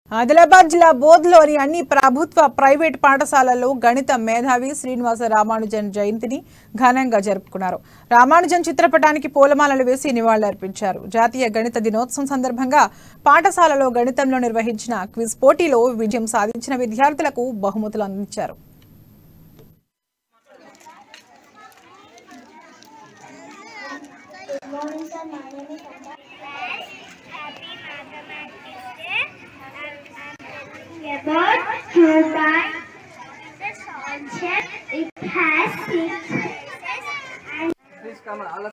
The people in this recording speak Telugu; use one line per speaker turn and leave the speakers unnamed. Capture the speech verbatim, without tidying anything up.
ఆదిలాబాద్ జిల్లా బోధ్లోని అన్ని ప్రభుత్వ ప్రైవేట్ పాఠశాలల్లో గణిత మేధావి శ్రీనివాస రామానుజన్ జయంతిని ఘనంగా జరుపుకున్నారు. రామానుజన్ చిత్రపటానికి పూలమాలలు వేసి నివాళులర్పించారు. జాతీయ గణిత దినోత్సవం సందర్భంగా పాఠశాలలో గణితంలో నిర్వహించిన క్విజ్ పోటీలో విజయం సాధించిన విద్యార్థులకు బహుమతులు అందించారు.
About two times